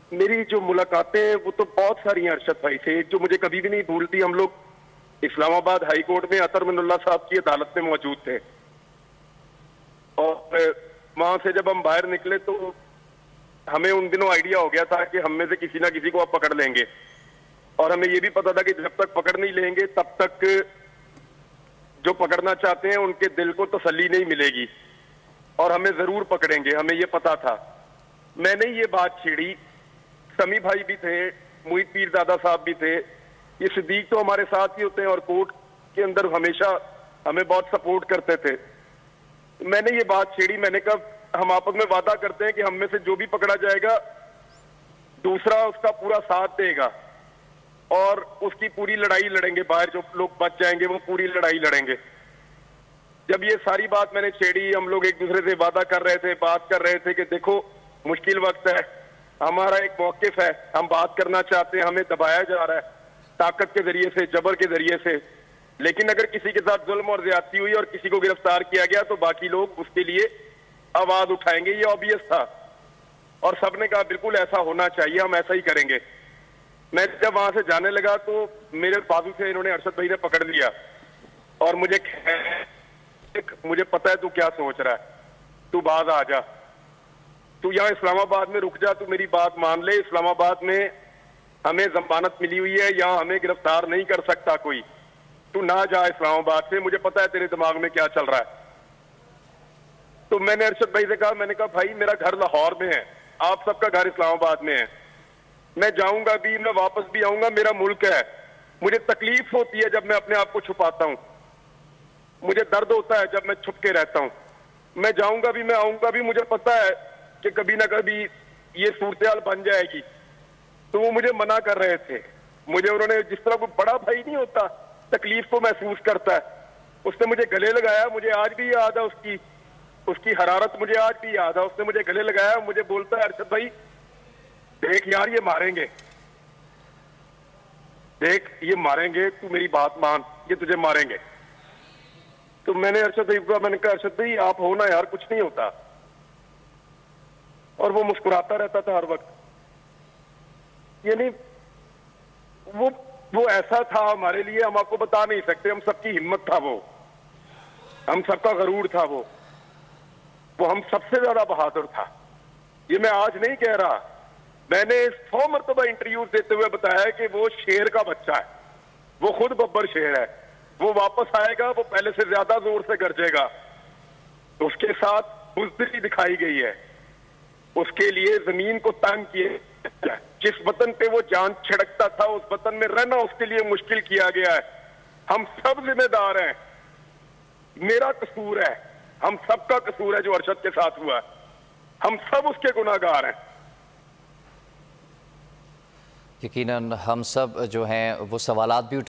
میری جو ملاقاتیں ہیں وہ تو بہت ساری ہیں ارشد بھائی سے. ایک جو مجھے کبھی بھی نہیں بھولتی، ہم لوگ اسلام آباد ہائی کورٹ میں اطہر من اللہ صاحب کی عدالت میں موجود تھے، اور وہاں سے جب ہم باہر نکلے تو ہمیں ان دنوں آئیڈیا ہو گیا تھا کہ ہم میں سے کسی نہ کسی کو آپ پکڑ لیں گے، اور ہمیں یہ بھی پتا تھا کہ جب تک پکڑ نہیں لیں گے تب تک جو پکڑنا چاہتے ہیں ان کے دل کو تسلی نہیں ملے گی، اور ہمیں ضرور پکڑیں گے، ہمیں یہ پتا تھا. میں نے یہ بات چھیڑی، سمی بھائی بھی تھے، محیط پیر زادہ صاحب بھی تھے، یہ صدیق تو ہمارے ساتھ ہی ہوتے ہیں اور کورٹ کے اندر ہمیشہ ہمیں بہت سپورٹ کرتے تھے. میں نے یہ بات چھیڑی، میں نے کہا ہم آپس میں وعدہ کرتے ہیں کہ ہم میں سے جو بھی پکڑا جائے گا دوسرا اس کا پورا ساتھ دے گا اور اس کی پوری لڑائی لڑیں گے، باہر جو لوگ بچ جائیں گے وہ پوری لڑائی لڑیں گے. جب یہ ساری بات میں نے چھیڑی، ہم لوگ ایک دوسرے سے وعدہ کر رہے تھے، بات کر رہے تھے کہ دیکھو مشکل وقت ہے، ہمارا ایک موقف ہے، ہم بات کرنا چاہتے ہیں، ہمیں دبایا جا رہا ہے طاقت کے ذریعے سے، جبر کے ذریعے سے، لیکن اگر کسی کے ساتھ ظلم اور زیادتی ہوئی اور کسی کو گرفتار کیا گیا تو باقی لوگ اس کے لیے آواز اٹھائیں گے. یہ آبویس تھا اور سب نے کہا بالکل ایسا ہونا چاہیے، ہم ایسا ہی کریں گے. میں جب وہاں سے جانے لگا تو میرے بازو سے انہوں نے ارشد بھائی نے پکڑ لیا اور مجھے پتا ہے تو کیا سوچ رہا ہے، تو باز آ جا، تو یہاں اسلام آباد میں رک جا، تو میری بات مان لے، اسلام آباد میں ہمیں ضمانت ملی ہوئی ہے، یہاں ہمیں گرفتار نہیں کر سکتا کوئی، تو نہ جا اسلام آباد سے، مجھے پتا ہے تیرے دماغ میں کیا چل رہا ہے. تو میں نے ارشد بھائی سے کہا، میں نے کہا بھائی میرا گھر لاہور میں ہے، آپ سب کا گھر اسلام آباد میں ہے، میں جاؤں گا بھی، میں واپس بھی آؤں گا، میرا ملک ہے، مجھے تکلیف ہوتی ہے جب میں اپنے آپ کو چھپاتا ہوں، مجھے درد ہوتا ہے جب میں چھپ کے رہتا ہوں، میں جاؤں گا بھی، میں آؤں گا بھی، مجھے پتا ہے کہ کبھی نہ کبھی یہ صورتحال بن جائے گی. تو وہ مجھے منع کر رہے تھے، مجھے انہوں نے جس طرح کوئی بڑا بھائی نہیں ہوتا تکلیف کو محسوس کرتا ہے، اس نے مجھے گلے لگایا، مجھے آج بھی یاد ہے اس کی حرارت، مجھے آج بھی یاد ہے. اس نے مجھے گلے لگایا، مجھے بولتا ہے ارشد بھائی دیکھ یار یہ ماریں گے، دیکھ یہ ماریں گے، تو میری بات مان، یہ تجھے ماریں گے. تو میں نے ارشد بھائی کو میں نے کہا ارشد بھائی آپ ہو نا یار، کچھ نہیں ہوتا. اور وہ مسکراتا رہتا تھا ہر وقت. یعنی وہ ایسا تھا ہمارے لیے، ہم آپ کو بتا نہیں سکتے، ہم سب کی ہمت تھا وہ، ہم سب کا غرور تھا وہ ہم سب سے زیادہ بہادر تھا. یہ میں آج نہیں کہہ رہا، میں نے 100 مرتبہ انٹرویوز دیتے ہوئے بتایا کہ وہ شیر کا بچہ ہے، وہ خود ببر شیر ہے، وہ واپس آئے گا، وہ پہلے سے زیادہ زور سے گرجے گا. اس کے ساتھ بزدلی دکھائی گئی ہے، اس کے لیے زمین کو تنگ کیے، جس وطن پہ وہ جان چھڑکتا تھا اس وطن میں رہنا اس کے لیے مشکل کیا گیا ہے. ہم سب ذمہ دار ہیں، میرا قصور ہے، ہم سب کا قصور ہے جو ارشد کے ساتھ ہوا ہے، ہم سب اس کے گناہ گار ہیں. یقیناً ہم سب جو ہیں وہ سوالات بھی